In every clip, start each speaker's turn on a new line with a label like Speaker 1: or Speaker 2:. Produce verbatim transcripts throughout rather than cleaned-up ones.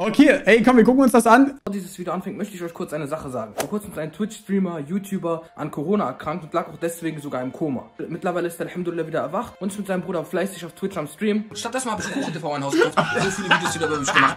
Speaker 1: Okay, ey, komm, wir gucken uns das an.
Speaker 2: Bevor dieses Video anfängt, möchte ich euch kurz eine Sache sagen. Vor kurzem ist ein Twitch-Streamer, YouTuber an Corona erkrankt und lag auch deswegen sogar im Koma. Mittlerweile ist er alhamdulillah wieder erwacht und ist mit seinem Bruder fleißig auf Twitch am Stream. Stattdessen habe ich Kuchen T V ein Haus gekauft. So viele Videos wieder über mich gemacht.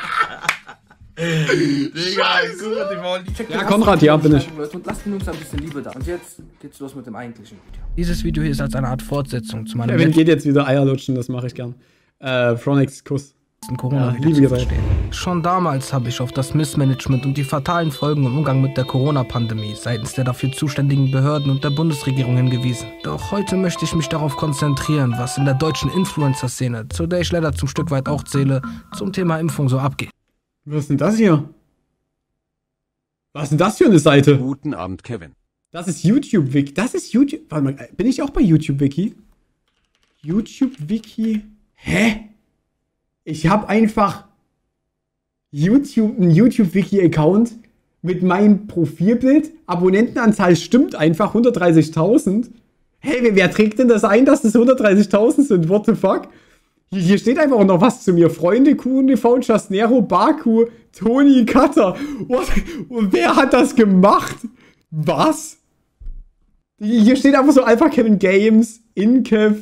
Speaker 1: Digga, ja, Konrad, ja, bin ich.
Speaker 2: Und lasst den Jungs ein bisschen Liebe da. Und jetzt geht's los mit dem eigentlichen Video. Dieses Video hier ist als eine Art Fortsetzung zu meinem...
Speaker 1: Kevin geht jetzt wieder Eier lutschen, das mache ich gern. Äh, Fronex Kuss.
Speaker 2: Corona ja, liebe zu Schon damals habe ich auf das Missmanagement und die fatalen Folgen im Umgang mit der Corona-Pandemie seitens der dafür zuständigen Behörden und der Bundesregierung hingewiesen. Doch heute möchte ich mich darauf konzentrieren, was in der deutschen Influencer-Szene, zu der ich leider zum Stück weit auch zähle, zum Thema Impfung so abgeht.
Speaker 1: Was ist denn das hier? Was ist denn das für eine Seite?
Speaker 3: Guten Abend, Kevin.
Speaker 1: Das ist YouTube-Wiki. Das ist YouTube... Warte mal, bin ich auch bei YouTube-Wiki? YouTube-Wiki... Hä? Ich habe einfach YouTube, einen YouTube-Wiki-Account mit meinem Profilbild. Abonnentenanzahl stimmt einfach, hundertdreißigtausend. Hey, wer, wer trägt denn das ein, dass das hundertdreißigtausend sind? What the fuck? Hier, hier steht einfach auch noch was zu mir. Freunde, Q und T V, Jasnero, Baku, Toni, Cutter. What? Und wer hat das gemacht? Was? Hier steht einfach so Alpha Kevin Games, Inkev,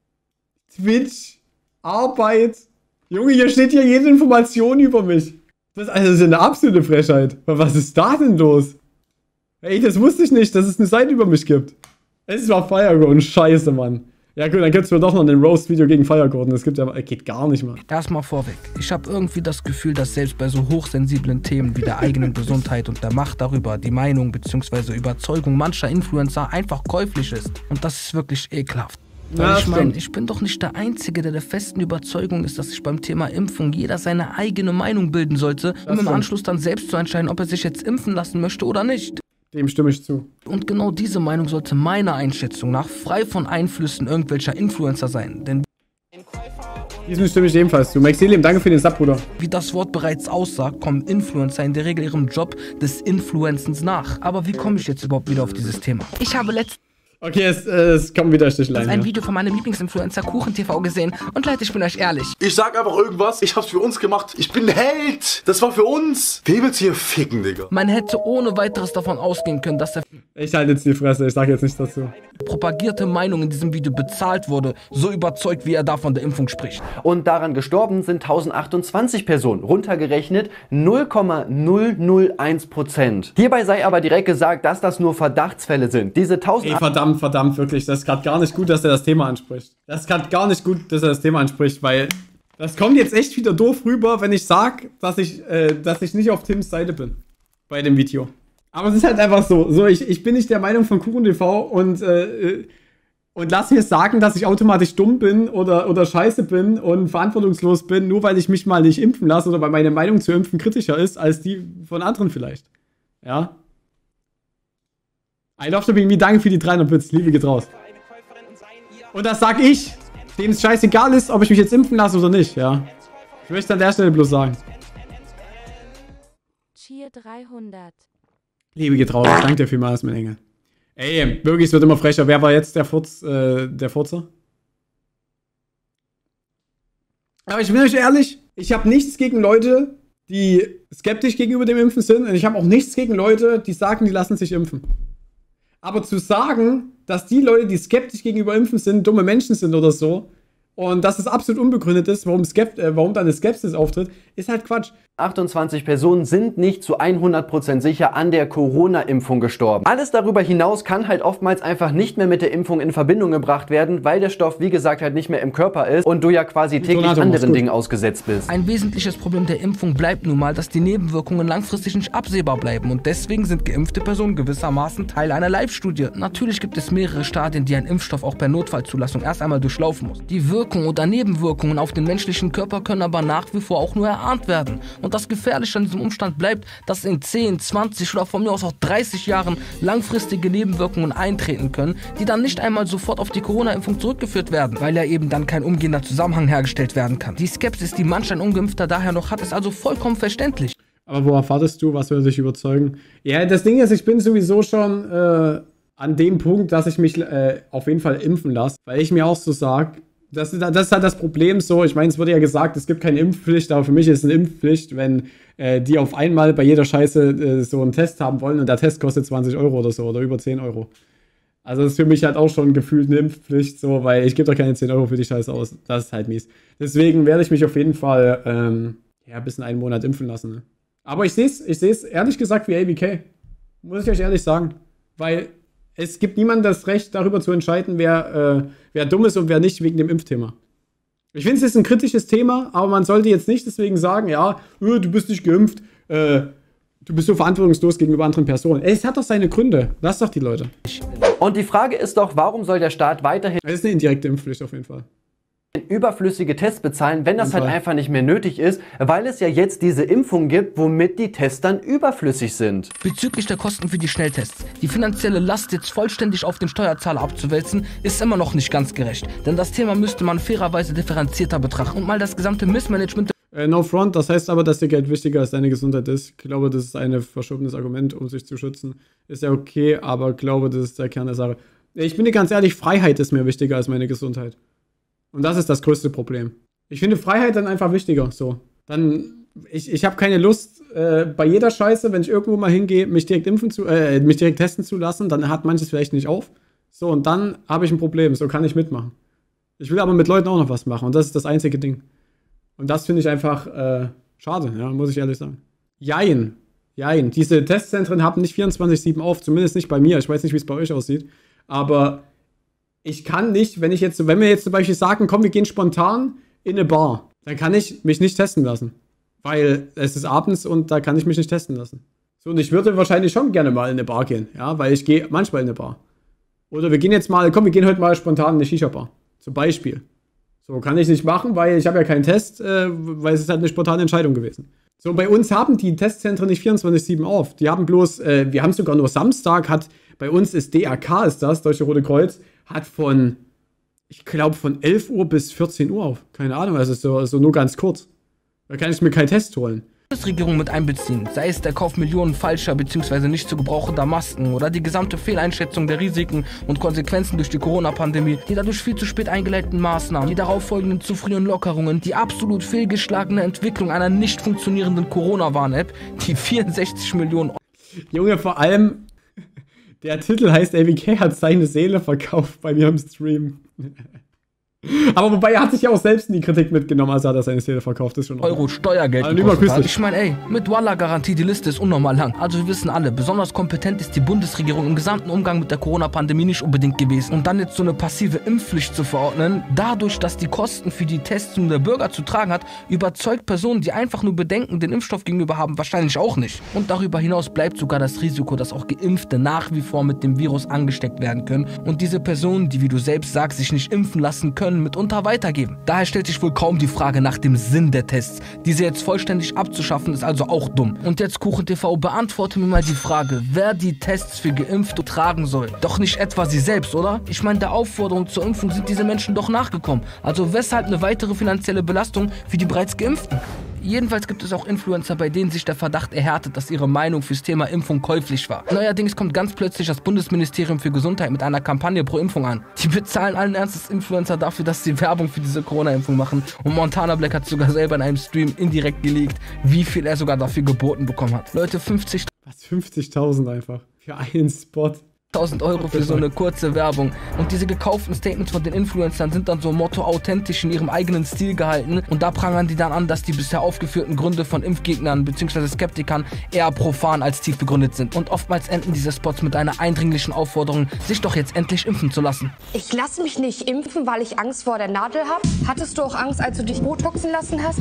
Speaker 1: Twitch, Arbeit. Junge, hier steht hier jede Information über mich. Das ist also eine absolute Frechheit. Was ist da denn los? Ey, das wusste ich nicht, dass es eine Seite über mich gibt. Es war Firegorn, scheiße, Mann. Ja gut, dann gibt es mir doch noch ein Roast-Video gegen Firegorn. Das gibt ja, geht gar nicht, Mann.
Speaker 2: Erstmal vorweg. Ich habe irgendwie das Gefühl, dass selbst bei so hochsensiblen Themen wie der eigenen Gesundheit und der Macht darüber die Meinung bzw. Überzeugung mancher Influencer einfach käuflich ist. Und das ist wirklich ekelhaft. Weil ja, ich meine, ich bin doch nicht der Einzige, der der festen Überzeugung ist, dass sich beim Thema Impfung jeder seine eigene Meinung bilden sollte, um im Anschluss dann selbst zu entscheiden, ob er sich jetzt impfen lassen möchte oder nicht.
Speaker 1: Dem stimme ich zu.
Speaker 2: Und genau diese Meinung sollte meiner Einschätzung nach frei von Einflüssen irgendwelcher Influencer sein, denn
Speaker 1: diesem stimme ich ebenfalls zu. Maxilium, danke für den Sub, Bruder.
Speaker 2: Wie das Wort bereits aussagt, kommen Influencer in der Regel ihrem Job des Influencens nach. Aber wie komme ich jetzt überhaupt wieder auf dieses Thema? Ich habe letztens
Speaker 1: Okay, es, es kommen wieder Stichlein.
Speaker 2: ein Video von meinem Lieblingsinfluencer Kuchen T V gesehen und Leute, ich bin euch ehrlich.
Speaker 4: Ich sag einfach irgendwas, ich hab's für uns gemacht. Ich bin ein Held. Das war für uns. Wer will's hier ficken, Digga?
Speaker 2: Man hätte ohne weiteres davon ausgehen können, dass der
Speaker 1: Ich halte jetzt die Fresse, ich sag jetzt nichts dazu.
Speaker 2: propagierte Meinung in diesem Video bezahlt wurde, so überzeugt, wie er da von der Impfung spricht.
Speaker 5: Und daran gestorben sind tausendachtundzwanzig Personen, runtergerechnet null Komma null null eins Prozent. Hierbei sei aber direkt gesagt, dass das nur Verdachtsfälle sind. Diese tausend...
Speaker 1: Ey, verdammt, verdammt, wirklich, das ist gerade gar nicht gut, dass er das Thema anspricht. Das ist gerade gar nicht gut, dass er das Thema anspricht, weil das kommt jetzt echt wieder doof rüber, wenn ich sag, dass ich, äh, dass ich nicht auf Tims Seite bin. Bei dem Video. Aber es ist halt einfach so, so ich, ich bin nicht der Meinung von Kuchen T V und, äh, und lass mir sagen, dass ich automatisch dumm bin oder, oder scheiße bin und verantwortungslos bin, nur weil ich mich mal nicht impfen lasse oder weil meine Meinung zu Impfen kritischer ist als die von anderen vielleicht. Ja. I love the me, danke für die dreihundert Bits, Liebe geht raus. Und das sag ich, dem es scheißegal ist, ob ich mich jetzt impfen lasse oder nicht, ja. Ich möchte an der Stelle bloß sagen.
Speaker 6: Cheer dreihundert.
Speaker 1: Liebe geht raus, danke dir vielmals, mein Engel. Ey, wirklich, es wird immer frecher. Wer war jetzt der Furz, äh, der Furzer? Aber ich bin euch ehrlich, ich habe nichts gegen Leute, die skeptisch gegenüber dem Impfen sind. Und ich habe auch nichts gegen Leute, die sagen, die lassen sich impfen. Aber zu sagen, dass die Leute, die skeptisch gegenüber Impfen sind, dumme Menschen sind oder so, und dass es absolut unbegründet ist, warum, Skept äh, warum da eine Skepsis auftritt, ist halt Quatsch.
Speaker 5: achtundzwanzig Personen sind nicht zu hundert Prozent sicher an der Corona-Impfung gestorben. Alles darüber hinaus kann halt oftmals einfach nicht mehr mit der Impfung in Verbindung gebracht werden, weil der Stoff, wie gesagt, halt nicht mehr im Körper ist und du ja quasi täglich
Speaker 1: Donato,
Speaker 5: anderen Dingen ausgesetzt bist.
Speaker 2: Ein wesentliches Problem der Impfung bleibt nun mal, dass die Nebenwirkungen langfristig nicht absehbar bleiben und deswegen sind geimpfte Personen gewissermaßen Teil einer Live-Studie. Natürlich gibt es mehrere Stadien, die ein Impfstoff auch per Notfallzulassung erst einmal durchlaufen muss. Die Wirkung oder Nebenwirkungen auf den menschlichen Körper können aber nach wie vor auch nur erahnt werden. Und das Gefährliche an diesem Umstand bleibt, dass in zehn, zwanzig oder von mir aus auch dreißig Jahren langfristige Nebenwirkungen eintreten können, die dann nicht einmal sofort auf die Corona-Impfung zurückgeführt werden, weil ja eben dann kein umgehender Zusammenhang hergestellt werden kann. Die Skepsis, die manch ein Ungeimpfter daher noch hat, ist also vollkommen verständlich.
Speaker 1: Aber worauf wartest du? Was würde dich überzeugen? Ja, das Ding ist, ich bin sowieso schon äh, an dem Punkt, dass ich mich äh, auf jeden Fall impfen lasse, weil ich mir auch so sage, Das, das ist halt das Problem so. Ich meine, es wurde ja gesagt, es gibt keine Impfpflicht, aber für mich ist es eine Impfpflicht, wenn äh, die auf einmal bei jeder Scheiße äh, so einen Test haben wollen und der Test kostet zwanzig Euro oder so oder über zehn Euro. Also das ist für mich halt auch schon gefühlt eine Impfpflicht, so, weil ich gebe doch keine zehn Euro für die Scheiße aus. Das ist halt mies. Deswegen werde ich mich auf jeden Fall ähm, ja, bis in einen Monat impfen lassen. Ne? Aber ich sehe es ich seh's ehrlich gesagt wie A B K. Muss ich euch ehrlich sagen. Weil es gibt niemandem das Recht, darüber zu entscheiden, wer, äh, wer dumm ist und wer nicht, wegen dem Impfthema. Ich finde, es ist ein kritisches Thema, aber man sollte jetzt nicht deswegen sagen, ja, äh, du bist nicht geimpft, äh, du bist so verantwortungslos gegenüber anderen Personen. Ey, es hat doch seine Gründe. Lass doch die Leute.
Speaker 5: Und die Frage ist doch, warum soll der Staat weiterhin
Speaker 1: Es ist eine indirekte Impfpflicht auf jeden Fall.
Speaker 5: überflüssige Tests bezahlen, wenn das
Speaker 1: Fall.
Speaker 5: halt einfach nicht mehr nötig ist, weil es ja jetzt diese Impfung gibt, womit die Tests dann überflüssig sind.
Speaker 2: Bezüglich der Kosten für die Schnelltests. Die finanzielle Last jetzt vollständig auf den Steuerzahler abzuwälzen, ist immer noch nicht ganz gerecht. Denn das Thema müsste man fairerweise differenzierter betrachten und mal das gesamte Missmanagement
Speaker 1: Äh, no front, das heißt aber, dass dir Geld wichtiger als deine Gesundheit ist. Ich glaube, das ist ein verschobenes Argument, um sich zu schützen. Ist ja okay, aber ich glaube, das ist der Kern der Sache. Ich bin dir ganz ehrlich, Freiheit ist mir wichtiger als meine Gesundheit. Und das ist das größte Problem. Ich finde Freiheit dann einfach wichtiger. So. Dann, ich, ich habe keine Lust, äh, bei jeder Scheiße, wenn ich irgendwo mal hingehe, mich direkt impfen zu, äh, mich direkt testen zu lassen, dann hat manches vielleicht nicht auf. So, und dann habe ich ein Problem. So kann ich mitmachen. Ich will aber mit Leuten auch noch was machen. Und das ist das einzige Ding. Und das finde ich einfach äh, schade, ja, muss ich ehrlich sagen. Jein. Jein. Diese Testzentren haben nicht vierundzwanzig sieben auf, zumindest nicht bei mir. Ich weiß nicht, wie es bei euch aussieht. Aber ich kann nicht, wenn ich jetzt, wenn wir jetzt zum Beispiel sagen, komm, wir gehen spontan in eine Bar, dann kann ich mich nicht testen lassen. Weil es ist abends und da kann ich mich nicht testen lassen. So, und ich würde wahrscheinlich schon gerne mal in eine Bar gehen, ja, weil ich gehe manchmal in eine Bar. Oder wir gehen jetzt mal, komm, wir gehen heute mal spontan in eine Shisha-Bar. Zum Beispiel. So, kann ich nicht machen, weil ich habe ja keinen Test, äh, weil es ist halt eine spontane Entscheidung gewesen. So, bei uns haben die Testzentren nicht vierundzwanzig sieben auf. Die haben bloß, äh, wir haben sogar nur Samstag, hat, bei uns ist D R K, ist das, Deutsche Rote Kreuz, hat von, ich glaube, von elf Uhr bis vierzehn Uhr auf. Keine Ahnung, also so, so nur ganz kurz. Da kann ich mir keinen Test holen.
Speaker 2: Bundesregierung mit einbeziehen, sei es der Kauf Millionen falscher bzw. nicht zu gebrauchender Masken oder die gesamte Fehleinschätzung der Risiken und Konsequenzen durch die Corona-Pandemie, die dadurch viel zu spät eingeleiteten Maßnahmen, die darauf folgenden zu frühen Lockerungen, die absolut fehlgeschlagene Entwicklung einer nicht funktionierenden Corona-Warn-App, die vierundsechzig Millionen Euro.
Speaker 1: Junge, vor allem, der Titel heißt, A B K hat seine Seele verkauft bei mir im Stream. Aber wobei, er hat sich ja auch selbst in die Kritik mitgenommen, also hat er seine Seele verkauft, das ist schon
Speaker 2: Euro Steuergeld
Speaker 1: also
Speaker 2: gekostet hat. Ich meine, ey, mit Wallah-Garantie, die Liste ist unnormal lang. Also wir wissen alle, besonders kompetent ist die Bundesregierung im gesamten Umgang mit der Corona-Pandemie nicht unbedingt gewesen. Und dann jetzt so eine passive Impfpflicht zu verordnen, dadurch, dass die Kosten für die Testung der Bürger zu tragen hat, überzeugt Personen, die einfach nur Bedenken den Impfstoff gegenüber haben, wahrscheinlich auch nicht. Und darüber hinaus bleibt sogar das Risiko, dass auch Geimpfte nach wie vor mit dem Virus angesteckt werden können und diese Personen, die, wie du selbst sagst, sich nicht impfen lassen können, mitunter weitergeben. Daher stellt sich wohl kaum die Frage nach dem Sinn der Tests. Diese jetzt vollständig abzuschaffen, ist also auch dumm. Und jetzt KuchenTV, beantworte mir mal die Frage, wer die Tests für Geimpfte tragen soll. Doch nicht etwa sie selbst, oder? Ich meine, der Aufforderung zur Impfung sind diese Menschen doch nachgekommen. Also weshalb eine weitere finanzielle Belastung für die bereits Geimpften? Jedenfalls gibt es auch Influencer, bei denen sich der Verdacht erhärtet, dass ihre Meinung fürs Thema Impfung käuflich war. Neuerdings kommt ganz plötzlich das Bundesministerium für Gesundheit mit einer Kampagne pro Impfung an. Die bezahlen allen Ernstes Influencer dafür, dass sie Werbung für diese Corona-Impfung machen. Und Montana Black hat sogar selber in einem Stream indirekt geleakt, wie viel er sogar dafür geboten bekommen hat. Leute, fünfzig...
Speaker 1: Was, fünfzigtausend einfach? Für einen Spot?
Speaker 2: tausend Euro für so eine kurze Werbung. Und diese gekauften Statements von den Influencern sind dann so Motto authentisch in ihrem eigenen Stil gehalten. Und da prangern die dann an, dass die bisher aufgeführten Gründe von Impfgegnern bzw. Skeptikern eher profan als tief begründet sind. Und oftmals enden diese Spots mit einer eindringlichen Aufforderung, sich doch jetzt endlich impfen zu lassen.
Speaker 3: Ich lasse mich nicht impfen, weil ich Angst vor der Nadel habe. Hattest du auch Angst, als du dich botoxen lassen hast?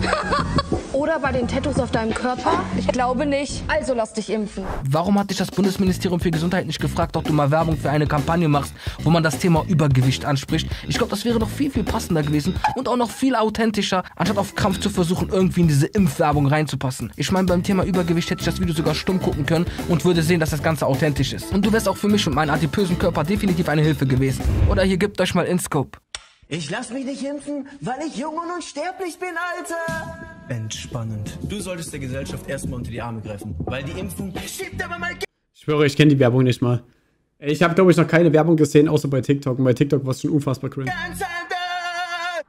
Speaker 3: Oder bei den Tattoos auf deinem Körper? Ich glaube nicht. Also lass dich impfen.
Speaker 2: Warum hat dich das Bundesministerium für Gesundheit nicht gefragt, ob du mal Werbung für eine Kampagne machst, wo man das Thema Übergewicht anspricht? Ich glaube, das wäre doch viel, viel passender gewesen und auch noch viel authentischer, anstatt auf Krampf zu versuchen, irgendwie in diese Impfwerbung reinzupassen. Ich meine, beim Thema Übergewicht hätte ich das Video sogar stumm gucken können und würde sehen, dass das Ganze authentisch ist. Und du wärst auch für mich und meinen adipösen Körper definitiv eine Hilfe gewesen. Oder hier, gebt euch mal InScope.
Speaker 6: Ich lass mich nicht impfen, weil ich jung und unsterblich bin, Alter! Entspannend. Du solltest der Gesellschaft erstmal unter die Arme greifen, weil die Impfung schiebt aber mal...
Speaker 1: Ich schwöre, ich kenne die Werbung nicht mal. Ich habe, glaube ich, noch keine Werbung gesehen, außer bei TikTok. Und bei TikTok war es schon unfassbar cringe.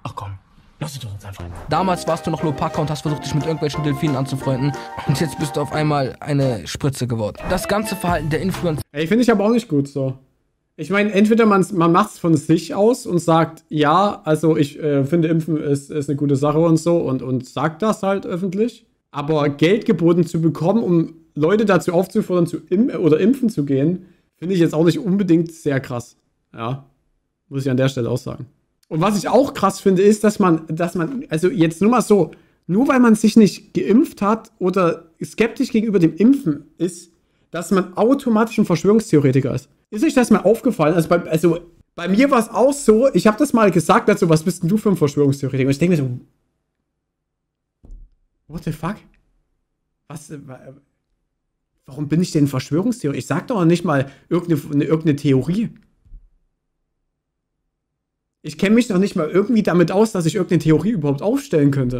Speaker 6: Lass uns doch uns anfreunden.
Speaker 2: Damals warst du noch Lopaka und hast versucht, dich mit irgendwelchen Delfinen anzufreunden. Und jetzt bist du auf einmal eine Spritze geworden. Das ganze Verhalten der Influencer...
Speaker 1: Ey, finde ich aber auch nicht gut so. Ich meine, entweder man, man macht es von sich aus und sagt, ja, also ich äh, finde Impfen ist, ist eine gute Sache und so und, und sagt das halt öffentlich. Aber Geld geboten zu bekommen, um Leute dazu aufzufordern, zu im oder impfen zu gehen, finde ich jetzt auch nicht unbedingt sehr krass. Ja, muss ich an der Stelle auch sagen. Und was ich auch krass finde, ist, dass man, dass man, also jetzt nur mal so, nur weil man sich nicht geimpft hat oder skeptisch gegenüber dem Impfen ist, dass man automatisch ein Verschwörungstheoretiker ist. Ist euch das mal aufgefallen? Also bei, also bei mir war es auch so, ich habe das mal gesagt, also was bist denn du für ein Verschwörungstheoretiker? Und ich denke mir so, what the fuck? Was, äh, warum bin ich denn ein Verschwörungstheoretiker? Ich sag doch nicht mal irgendeine, irgendeine Theorie. Ich kenne mich noch nicht mal irgendwie damit aus, dass ich irgendeine Theorie überhaupt aufstellen könnte.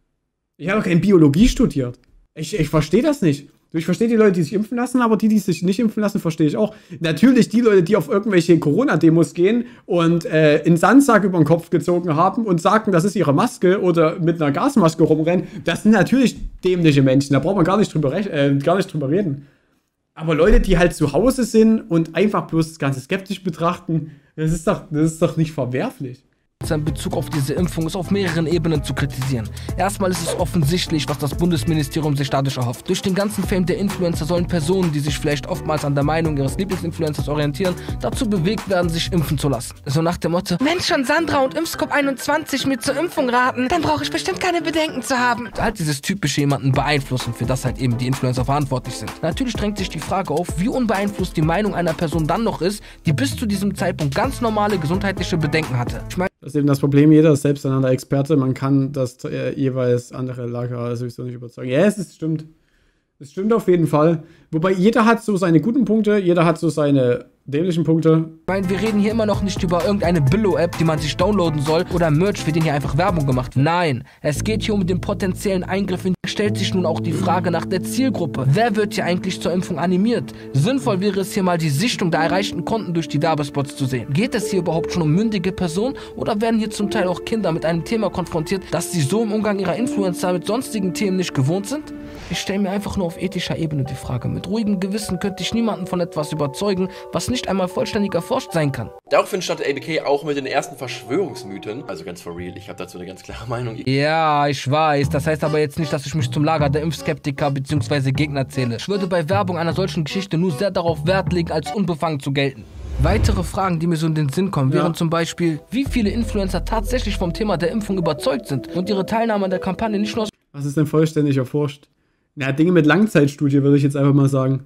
Speaker 1: Ich habe keine Biologie studiert. Ich, ich verstehe das nicht. Ich verstehe die Leute, die sich impfen lassen, aber die, die sich nicht impfen lassen, verstehe ich auch. Natürlich die Leute, die auf irgendwelche Corona-Demos gehen und äh, einen Sandsack über den Kopf gezogen haben und sagen, das ist ihre Maske oder mit einer Gasmaske rumrennen, das sind natürlich dämliche Menschen. Da braucht man gar nicht drüber, äh, gar nicht drüber reden. Aber Leute, die halt zu Hause sind und einfach bloß das Ganze skeptisch betrachten, das ist doch, das ist doch nicht verwerflich.
Speaker 2: in Bezug auf diese Impfung ist auf mehreren Ebenen zu kritisieren. Erstmal ist es offensichtlich, was das Bundesministerium sich dadurch erhofft. Durch den ganzen Fame der Influencer sollen Personen, die sich vielleicht oftmals an der Meinung ihres Lieblingsinfluencers orientieren, dazu bewegt werden, sich impfen zu lassen. So nach dem Motto, wenn schon Sandra und Impfscope einundzwanzig mir zur Impfung raten, dann brauche ich bestimmt keine Bedenken zu haben. Halt dieses typische jemanden beeinflussen, für das halt eben die Influencer verantwortlich sind. Natürlich drängt sich die Frage auf, wie unbeeinflusst die Meinung einer Person dann noch ist, die bis zu diesem Zeitpunkt ganz normale gesundheitliche Bedenken hatte. Ich meine,
Speaker 1: das ist eben das Problem, jeder ist selbsteinander Experte, man kann das äh, jeweils andere Lager sowieso nicht überzeugen. Ja, es ist, stimmt. Es stimmt auf jeden Fall. Wobei jeder hat so seine guten Punkte, jeder hat so seine dämlichen Punkte.
Speaker 2: Ich meine, wir reden hier immer noch nicht über irgendeine Billo-App, die man sich downloaden soll oder Merch, für den hier einfach Werbung gemacht wird. Nein, es geht hier um den potenziellen Eingriff in. Stellt sich nun auch die Frage nach der Zielgruppe. Wer wird hier eigentlich zur Impfung animiert? Sinnvoll wäre es hier mal die Sichtung der erreichten Konten durch die Werbespots zu sehen. Geht es hier überhaupt schon um mündige Personen oder werden hier zum Teil auch Kinder mit einem Thema konfrontiert, das sie so im Umgang ihrer Influencer mit sonstigen Themen nicht gewohnt sind? Ich stelle mir einfach nur auf ethischer Ebene die Frage. Mit ruhigem Gewissen könnte ich niemanden von etwas überzeugen, was nicht einmal vollständig erforscht sein kann.
Speaker 7: Daraufhin startet A B K auch mit den ersten Verschwörungsmythen. Also ganz for real, ich habe dazu eine ganz klare Meinung.
Speaker 2: Ja, ich weiß. Das heißt aber jetzt nicht, dass ich mich zum Lager der Impfskeptiker bzw. Gegner zähle. Ich würde bei Werbung einer solchen Geschichte nur sehr darauf Wert legen, als unbefangen zu gelten. Weitere Fragen, die mir so in den Sinn kommen, wären ja. zum Beispiel, wie viele Influencer tatsächlich vom Thema der Impfung überzeugt sind und ihre Teilnahme an der Kampagne nicht nur aus...
Speaker 1: Was ist denn vollständig erforscht? Na, Dinge mit Langzeitstudie, würde ich jetzt einfach mal sagen.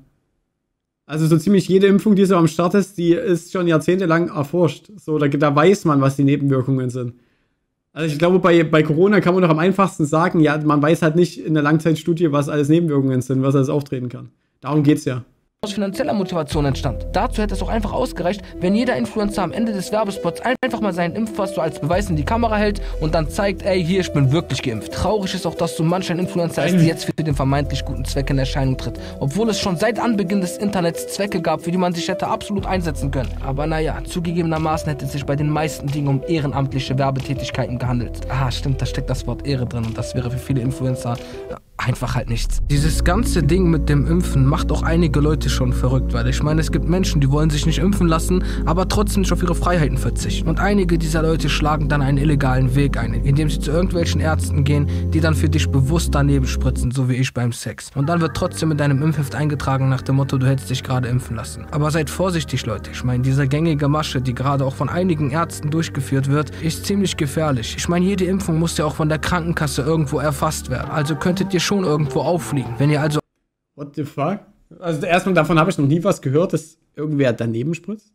Speaker 1: Also so ziemlich jede Impfung, die so am Start ist, die ist schon jahrzehntelang erforscht. So, da, da weiß man, was die Nebenwirkungen sind. Also ich glaube, bei, bei Corona kann man noch am einfachsten sagen, ja, man weiß halt nicht in der Langzeitstudie, was alles Nebenwirkungen sind, was alles auftreten kann. Darum geht's ja.
Speaker 2: Aus finanzieller Motivation entstand. Dazu hätte es auch einfach ausgereicht, wenn jeder Influencer am Ende des Werbespots einfach mal seinen Impfpass so als Beweis in die Kamera hält und dann zeigt, ey, hier, ich bin wirklich geimpft. Traurig ist auch, dass so manch ein Influencer ist, der jetzt für den vermeintlich guten Zweck in Erscheinung tritt. Obwohl es schon seit Anbeginn des Internets Zwecke gab, für die man sich hätte absolut einsetzen können. Aber naja, zugegebenermaßen hätte es sich bei den meisten Dingen um ehrenamtliche Werbetätigkeiten gehandelt. Ah, stimmt, da steckt das Wort Ehre drin und das wäre für viele Influencer einfach halt nichts. Dieses ganze Ding mit dem Impfen macht auch einige Leute schon verrückt, weil ich meine, es gibt Menschen, die wollen sich nicht impfen lassen, aber trotzdem nicht auf ihre Freiheiten verzichten. Und einige dieser Leute schlagen dann einen illegalen Weg ein, indem sie zu irgendwelchen Ärzten gehen, die dann für dich bewusst daneben spritzen, so wie ich beim Sex. Und dann wird trotzdem in deinem Impfheft eingetragen nach dem Motto, du hättest dich gerade impfen lassen. Aber seid vorsichtig, Leute. Ich meine, diese gängige Masche, die gerade auch von einigen Ärzten durchgeführt wird, ist ziemlich gefährlich. Ich meine, jede Impfung muss ja auch von der Krankenkasse irgendwo erfasst werden. Also könntet ihr schon irgendwo auffliegen. Wenn ihr also...
Speaker 1: What the fuck? Also erstmal davon habe ich noch nie was gehört, dass irgendwer daneben spritzt.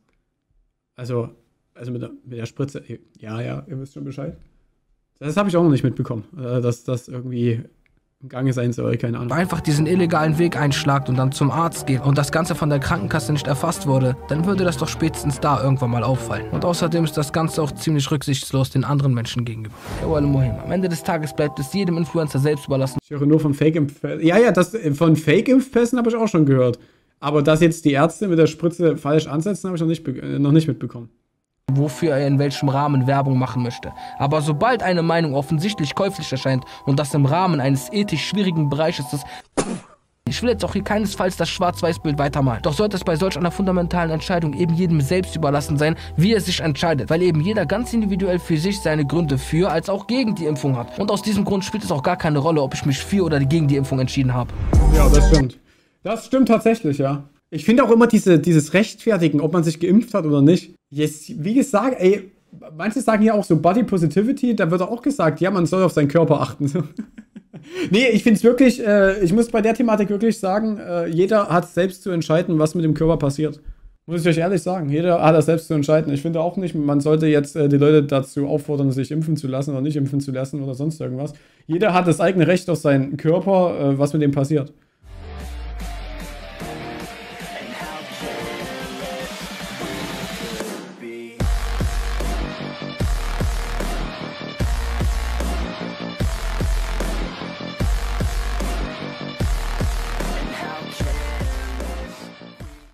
Speaker 1: Also, also mit der, mit der Spritze, ja, ja, ihr wisst schon Bescheid. Das habe ich auch noch nicht mitbekommen, dass das irgendwie im Gange sein soll, keine Ahnung.
Speaker 2: Einfach diesen illegalen Weg einschlagt und dann zum Arzt geht und das Ganze von der Krankenkasse nicht erfasst wurde, dann würde das doch spätestens da irgendwann mal auffallen. Und außerdem ist das Ganze auch ziemlich rücksichtslos den anderen Menschen gegenüber. Am Ende des Tages bleibt es jedem Influencer selbst überlassen.
Speaker 1: Ich höre nur von Fake-Impfpässen. Ja, ja, das, von Fake-Impfpässen habe ich auch schon gehört. Aber dass jetzt die Ärzte mit der Spritze falsch ansetzen, habe ich noch nicht, noch nicht mitbekommen.
Speaker 2: wofür er in welchem Rahmen Werbung machen möchte. Aber sobald eine Meinung offensichtlich käuflich erscheint und das im Rahmen eines ethisch schwierigen Bereiches ist, ich will jetzt auch hier keinesfalls das Schwarz-Weiß-Bild weitermalen. Doch sollte es bei solch einer fundamentalen Entscheidung eben jedem selbst überlassen sein, wie er sich entscheidet, weil eben jeder ganz individuell für sich seine Gründe für als auch gegen die Impfung hat. Und aus diesem Grund spielt es auch gar keine Rolle, ob ich mich für oder gegen die Impfung entschieden habe.
Speaker 1: Ja, das stimmt. Das stimmt tatsächlich, ja. Ich finde auch immer diese, dieses Rechtfertigen, ob man sich geimpft hat oder nicht. Yes, wie gesagt, ey, manche sagen ja auch so Body Positivity, da wird auch gesagt, ja, man soll auf seinen Körper achten. Nee, ich finde es wirklich, äh, ich muss bei der Thematik wirklich sagen, äh, jeder hat selbst zu entscheiden, was mit dem Körper passiert. Muss ich euch ehrlich sagen, jeder hat das selbst zu entscheiden. Ich finde auch nicht, man sollte jetzt äh, die Leute dazu auffordern, sich impfen zu lassen oder nicht impfen zu lassen oder sonst irgendwas. Jeder hat das eigene Recht auf seinen Körper, äh, was mit dem passiert.